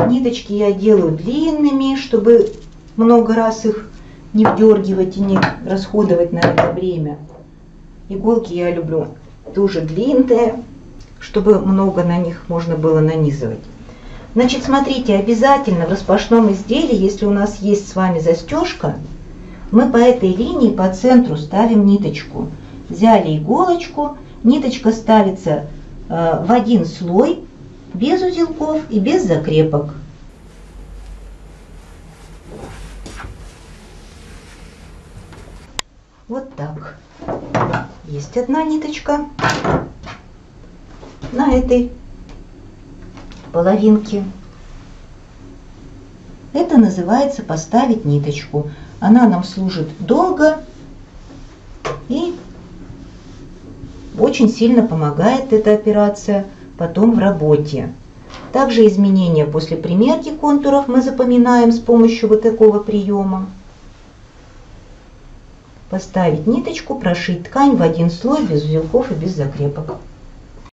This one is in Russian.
Ниточки я делаю длинными, чтобы много раз их не вдергивать и не расходовать на это время. Иголки я люблю тоже длинные, чтобы много на них можно было нанизывать. Значит, смотрите, обязательно в распашном изделии, если у нас есть с вами застежка, мы по этой линии по центру ставим ниточку. Взяли иголочку, ниточка ставится в один слой, без узелков и без закрепок. Вот так. Есть одна ниточка на этой половинке. Это называется поставить ниточку. Она нам служит долго и очень сильно помогает эта операция потом в работе. Также изменения после примерки контуров мы запоминаем с помощью вот такого приема. Поставить ниточку, прошить ткань в один слой без узелков и без закрепок.